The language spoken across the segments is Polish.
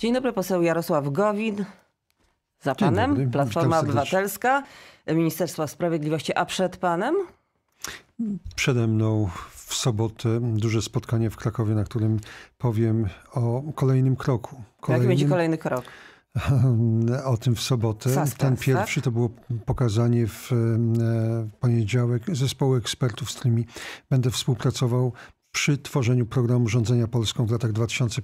Dzień dobry, poseł Jarosław Gowin. Za Dzień panem, dobry. Platforma Witam serdecznie. Obywatelska, Ministerstwo Sprawiedliwości, a przed panem? Przede mną w sobotę duże spotkanie w Krakowie, na którym powiem o kolejnym kroku. Jaki będzie kolejny krok? O tym w sobotę. Suspens, Ten pierwszy tak? to było pokazanie w poniedziałek zespołu ekspertów, z którymi będę współpracował przy tworzeniu programu rządzenia Polską w latach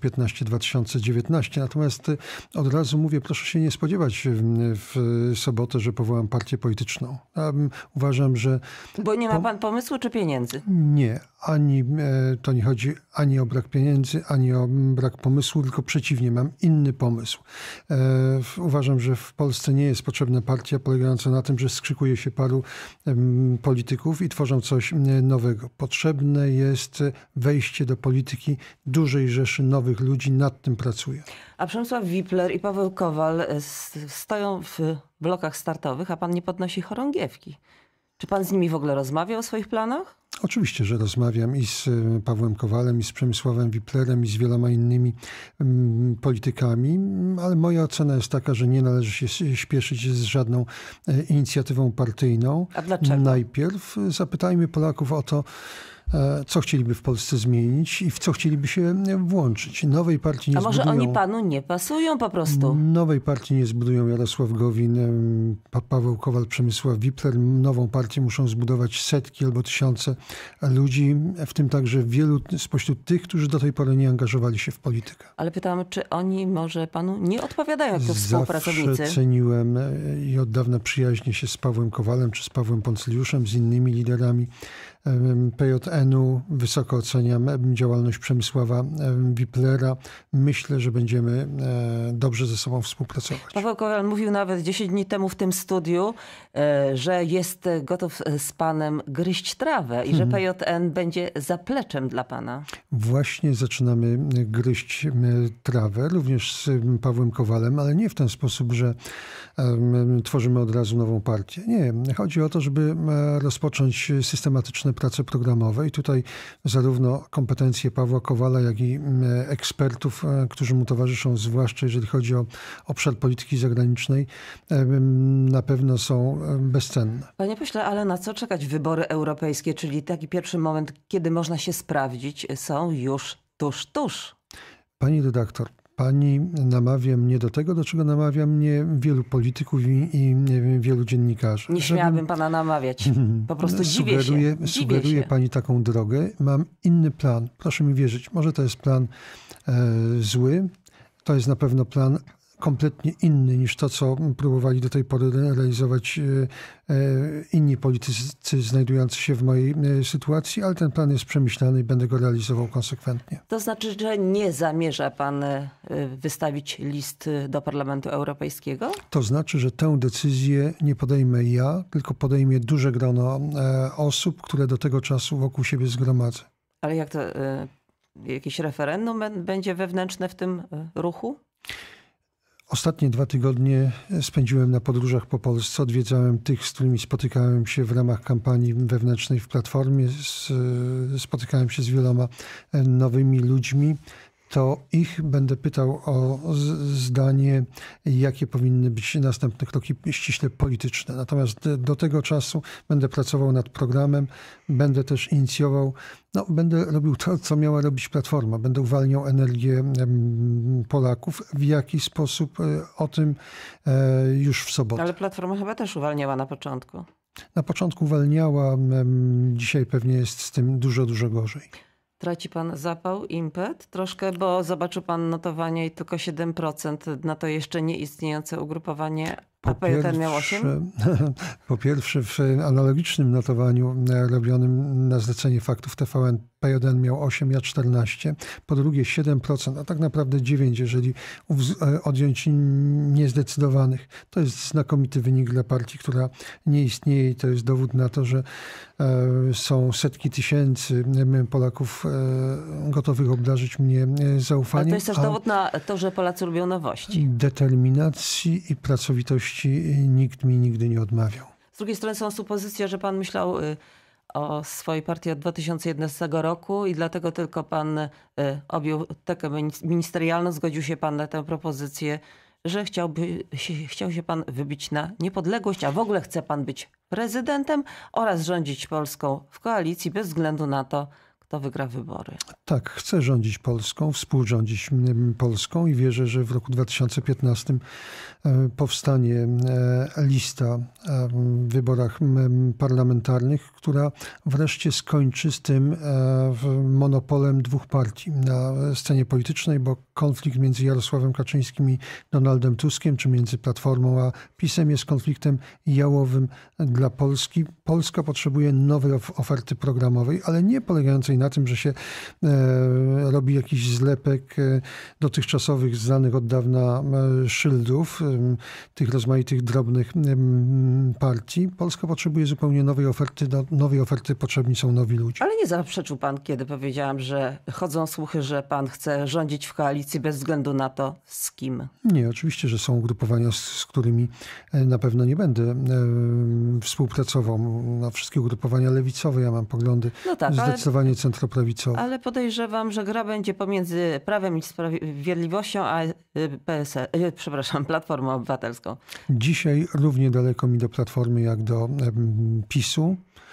2015-2019. Natomiast od razu mówię, proszę się nie spodziewać w sobotę, że powołam partię polityczną. Uważam, że... Bo nie ma pan pomysłu czy pieniędzy? Nie, to nie chodzi ani o brak pieniędzy, ani o brak pomysłu, tylko przeciwnie, mam inny pomysł. Uważam, że w Polsce nie jest potrzebna partia polegająca na tym, że skrzykuje się paru polityków i tworzą coś nowego. Potrzebne jest wejście do polityki dużej rzeszy nowych ludzi, nad tym pracuję. A Przemysław Wipler i Paweł Kowal stoją w blokach startowych, a pan nie podnosi chorągiewki. Czy pan z nimi w ogóle rozmawiał o swoich planach? Oczywiście, że rozmawiam i z Pawłem Kowalem, i z Przemysławem Wiplerem, i z wieloma innymi politykami, ale moja ocena jest taka, że nie należy się śpieszyć z żadną inicjatywą partyjną. A dlaczego? Najpierw zapytajmy Polaków o to, co chcieliby w Polsce zmienić i w co chcieliby się włączyć. Nowej partii nie może zbudują. oni panu nie pasują po prostu? Nowej partii nie zbudują Jarosław Gowin, Paweł Kowal, Przemysław Wipler. Nową partię muszą zbudować setki albo tysiące ludzi, w tym także wielu spośród tych, którzy do tej pory nie angażowali się w politykę. Ale pytałam, czy oni może panu nie odpowiadają jako współpracownicy? Zawsze ceniłem i od dawna przyjaźnię się z Pawłem Kowalem czy z Pawłem Poncyliuszem, z innymi liderami PJN-u. Wysoko oceniam działalność Przemysława Wiplera. Myślę, że będziemy dobrze ze sobą współpracować. Paweł Kowal mówił nawet 10 dni temu w tym studiu, że jest gotów z panem gryźć trawę i że PJN będzie zapleczem dla pana. Właśnie zaczynamy gryźć trawę, również z Pawłem Kowalem, ale nie w ten sposób, że tworzymy od razu nową partię. Nie, chodzi o to, żeby rozpocząć systematyczne prace programowe i tutaj zarówno kompetencje Pawła Kowala, jak i ekspertów, którzy mu towarzyszą, zwłaszcza jeżeli chodzi o obszar polityki zagranicznej, na pewno są bezcenne. Panie pośle, ale na co czekać? Wybory europejskie, czyli taki pierwszy moment, kiedy można się sprawdzić, są już tuż. Pani redaktor, pani namawia mnie do tego, do czego namawia mnie wielu polityków i wielu dziennikarzy. Nie śmiałabym pana namawiać. Po prostu dziwię się. Sugeruje pani taką drogę. Mam inny plan. Proszę mi wierzyć. Może to jest plan zły. To jest na pewno plan kompletnie inny niż to, co próbowali do tej pory realizować inni politycy znajdujący się w mojej sytuacji, ale ten plan jest przemyślany i będę go realizował konsekwentnie. To znaczy, że nie zamierza pan wystawić list do Parlamentu Europejskiego? To znaczy, że tę decyzję nie podejmę ja, tylko podejmie duże grono osób, które do tego czasu wokół siebie zgromadzę. Ale jak to, jakieś referendum będzie wewnętrzne w tym ruchu? Ostatnie 2 tygodnie spędziłem na podróżach po Polsce. Odwiedzałem tych, z którymi spotykałem się w ramach kampanii wewnętrznej w Platformie. Spotykałem się z wieloma nowymi ludźmi. To ich będę pytał o zdanie, jakie powinny być następne kroki ściśle polityczne. Natomiast do tego czasu będę pracował nad programem, będę też inicjował, będę robił to, co miała robić Platforma. Będę uwalniał energię Polaków. W jaki sposób? O tym już w sobotę. Ale Platforma chyba też uwalniała na początku. Na początku uwalniała, dzisiaj pewnie jest z tym dużo gorzej. Traci pan zapał, impet troszkę, bo zobaczył pan notowanie i tylko 7%, na to jeszcze nieistniejące ugrupowanie, a PJN miał 8%? Po pierwsze, w analogicznym notowaniu robionym na zlecenie Faktów TVN PJN miał 8, ja 14. Po drugie 7%, a tak naprawdę 9, jeżeli odjąć niezdecydowanych. To jest znakomity wynik dla partii, która nie istnieje i to jest dowód na to, że są setki tysięcy Polaków gotowych obdarzyć mnie zaufaniem. Ale to jest też dowód na to, że Polacy lubią nowości. Determinacji i pracowitości nikt mi nigdy nie odmawiał. Z drugiej strony są supozycje, że pan myślał o swojej partii od 2011 roku i dlatego tylko pan objął tekę ministerialną, zgodził się pan na tę propozycję, że chciał się pan wybić na niepodległość, a w ogóle chce pan być prezydentem oraz rządzić Polską w koalicji bez względu na to, kto wygra wybory. Tak, chcę rządzić Polską, współrządzić Polską i wierzę, że w roku 2015 powstanie lista w wyborach parlamentarnych, która wreszcie skończy z tym monopolem dwóch partii na scenie politycznej, bo konflikt między Jarosławem Kaczyńskim i Donaldem Tuskiem, czy między Platformą a PiS-em jest konfliktem jałowym dla Polski. Polska potrzebuje nowej oferty programowej, ale nie polegającej na tym, że się robi jakiś zlepek dotychczasowych, znanych od dawna szyldów, tych rozmaitych drobnych partii. Polska potrzebuje zupełnie nowej oferty. Do nowej oferty potrzebni są nowi ludzie. Ale nie zaprzeczył pan, kiedy powiedziałam, że chodzą słuchy, że pan chce rządzić w koalicji bez względu na to, z kim. Nie, oczywiście, że są ugrupowania, z którymi na pewno nie będę współpracował. Na wszystkie ugrupowania lewicowe ja mam poglądy zdecydowanie centroprawicowe. Ale podejrzewam, że gra będzie pomiędzy Prawem i Sprawiedliwością a Platformą Obywatelską. Dzisiaj równie daleko mi do Platformy jak do PiS-u.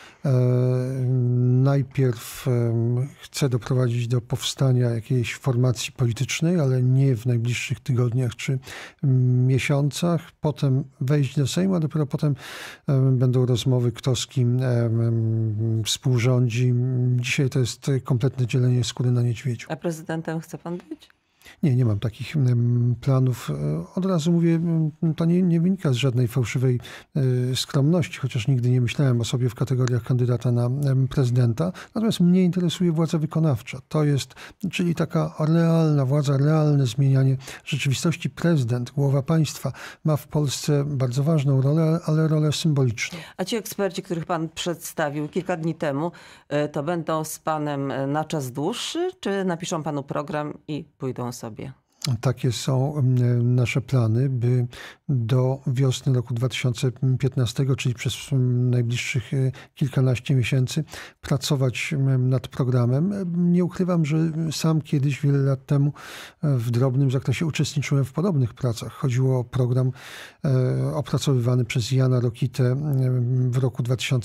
Najpierw chcę doprowadzić do powstania jakiejś formacji politycznej, ale nie w najbliższych tygodniach czy miesiącach. Potem wejść do Sejmu, a dopiero potem będą rozmowy, kto z kim współrządzi. Dzisiaj to jest kompletne dzielenie skóry na niedźwiedziu. A prezydentem chce pan być? Nie mam takich planów. Od razu mówię, to nie wynika z żadnej fałszywej skromności, chociaż nigdy nie myślałem o sobie w kategoriach kandydata na prezydenta. Natomiast mnie interesuje władza wykonawcza. To jest, czyli taka realna władza, realne zmienianie rzeczywistości. Prezydent, głowa państwa ma w Polsce bardzo ważną rolę, ale rolę symboliczną. A ci eksperci, których pan przedstawił kilka dni temu, to będą z panem na czas dłuższy, czy napiszą panu program i pójdą sobie? Takie są nasze plany, by do wiosny roku 2015, czyli przez najbliższych kilkanaście miesięcy, pracować nad programem. Nie ukrywam, że sam kiedyś, wiele lat temu, w drobnym zakresie uczestniczyłem w podobnych pracach. Chodziło o program opracowywany przez Jana Rokitę w roku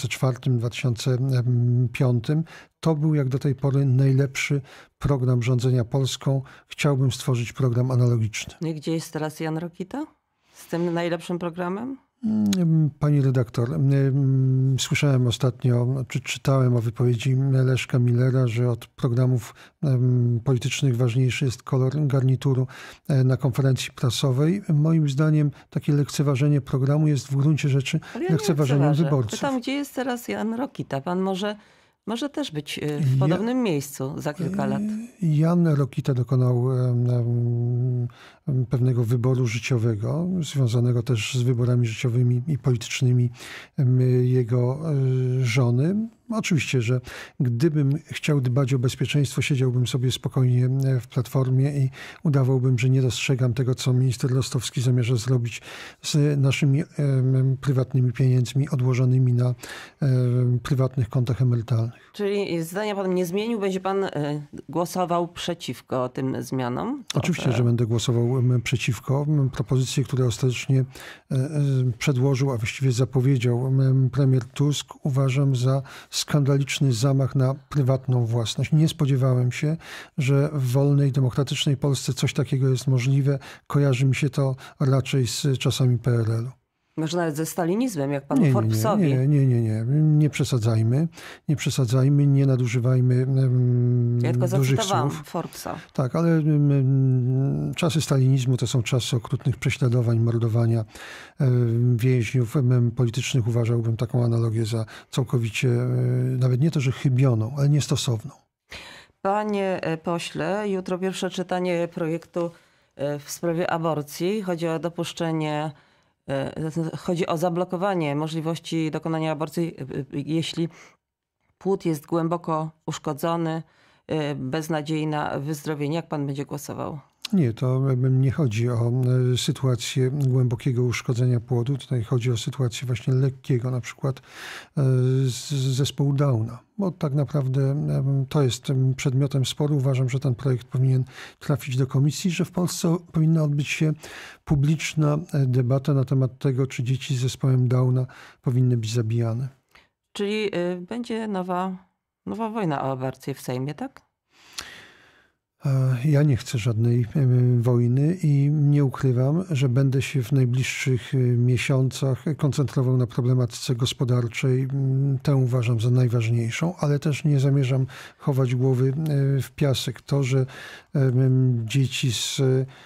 2004-2005. To był jak do tej pory najlepszy program rządzenia Polską. Chciałbym stworzyć program analogiczny. I gdzie jest teraz Jan Rokita z tym najlepszym programem? Pani redaktor, słyszałem ostatnio, czy czytałem o wypowiedzi Leszka Millera, że od programów politycznych ważniejszy jest kolor garnituru na konferencji prasowej. Moim zdaniem takie lekceważenie programu jest w gruncie rzeczy lekceważeniem wyborców. Pytam, gdzie jest teraz Jan Rokita? Pan może też być w podobnym miejscu za kilka lat. Jan Rokita dokonał pewnego wyboru życiowego, związanego też z wyborami życiowymi i politycznymi jego żony. Oczywiście, że gdybym chciał dbać o bezpieczeństwo, siedziałbym sobie spokojnie w Platformie i udawałbym, że nie dostrzegam tego, co minister Rostowski zamierza zrobić z naszymi prywatnymi pieniędzmi odłożonymi na prywatnych kontach emerytalnych. Czyli zdania pan nie zmienił? Będzie pan głosował przeciwko tym zmianom? Oczywiście, że będę głosował przeciwko. Propozycje, które ostatecznie przedłożył, a właściwie zapowiedział premier Tusk, uważam za skandaliczny zamach na prywatną własność. Nie spodziewałem się, że w wolnej, demokratycznej Polsce coś takiego jest możliwe. Kojarzy mi się to raczej z czasami PRL-u. Może nawet ze stalinizmem, jak panu Forbesowi. Nie. Nie przesadzajmy, nie nadużywajmy ja tylko dużych słów. Forbesa. Tak, ale czasy stalinizmu to są czasy okrutnych prześladowań, mordowania więźniów politycznych. Uważałbym taką analogię za całkowicie, nawet nie to, że chybioną, ale niestosowną. Panie pośle, jutro pierwsze czytanie projektu w sprawie aborcji. Chodzi o zablokowanie możliwości dokonania aborcji, jeśli płód jest głęboko uszkodzony, bez nadziei na wyzdrowienie. Jak pan będzie głosował? Nie, to nie chodzi o sytuację głębokiego uszkodzenia płodu. Tutaj chodzi o sytuację właśnie lekkiego, na przykład z zespołu Downa. Bo tak naprawdę to jest przedmiotem sporu. Uważam, że ten projekt powinien trafić do komisji, że w Polsce powinna odbyć się publiczna debata na temat tego, czy dzieci z zespołem Downa powinny być zabijane. Czyli będzie nowa wojna o aborcję w Sejmie, tak? Ja nie chcę żadnej wojny i nie ukrywam, że będę się w najbliższych miesiącach koncentrował na problematyce gospodarczej. Tę uważam za najważniejszą, ale też nie zamierzam chować głowy w piasek. To, że dzieci z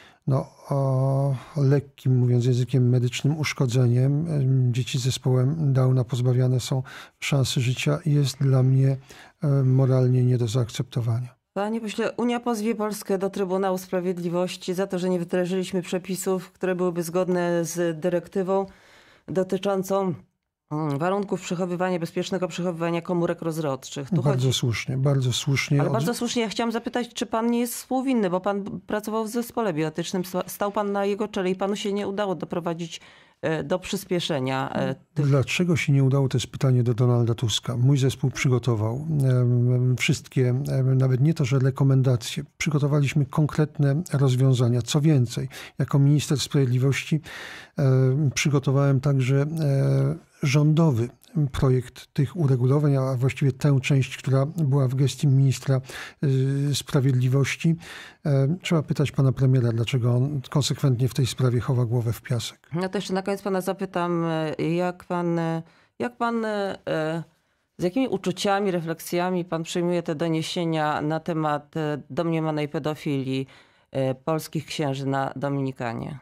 lekkim, mówiąc językiem medycznym, uszkodzeniem, dzieci z zespołem Downa pozbawiane są szansy życia, jest dla mnie moralnie nie do zaakceptowania. Panie pośle, Unia pozwie Polskę do Trybunału Sprawiedliwości za to, że nie wdrożyliśmy przepisów, które byłyby zgodne z dyrektywą dotyczącą warunków bezpiecznego przechowywania komórek rozrodczych. Bardzo słusznie, bardzo słusznie. Ale bardzo słusznie. Ja chciałam zapytać, czy pan nie jest współwinny, bo pan pracował w zespole biotycznym, stał pan na jego czele i panu się nie udało doprowadzić do przyspieszenia. Dlaczego się nie udało? To jest pytanie do Donalda Tuska. Mój zespół przygotował wszystkie, nawet nie to, że rekomendacje, przygotowaliśmy konkretne rozwiązania. Co więcej, jako minister sprawiedliwości przygotowałem także rządowy projekt tych uregulowań, a właściwie tę część, która była w gestii ministra sprawiedliwości. Trzeba pytać pana premiera, dlaczego on konsekwentnie w tej sprawie chowa głowę w piasek. No to jeszcze na koniec pana zapytam, z jakimi uczuciami, refleksjami pan przyjmuje te doniesienia na temat domniemanej pedofilii polskich księży na Dominikanie?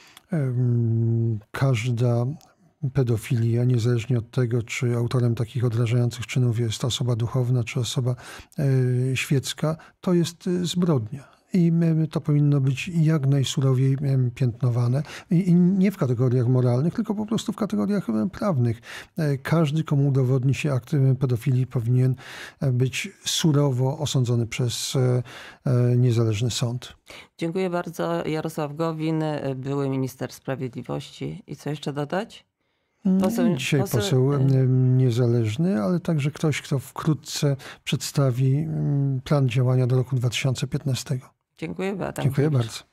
Każda pedofilia, niezależnie od tego, czy autorem takich odrażających czynów jest osoba duchowna, czy osoba świecka, to jest zbrodnia. I to powinno być jak najsurowiej piętnowane. I nie w kategoriach moralnych, tylko po prostu w kategoriach prawnych. Każdy, komu udowodni się akt pedofilii, powinien być surowo osądzony przez niezależny sąd. Dziękuję bardzo. Jarosław Gowin, były minister sprawiedliwości. I co jeszcze dodać? Dzisiaj poseł niezależny, ale także ktoś, kto wkrótce przedstawi plan działania do roku 2015. Dziękuję bardzo. Dziękuję bardzo.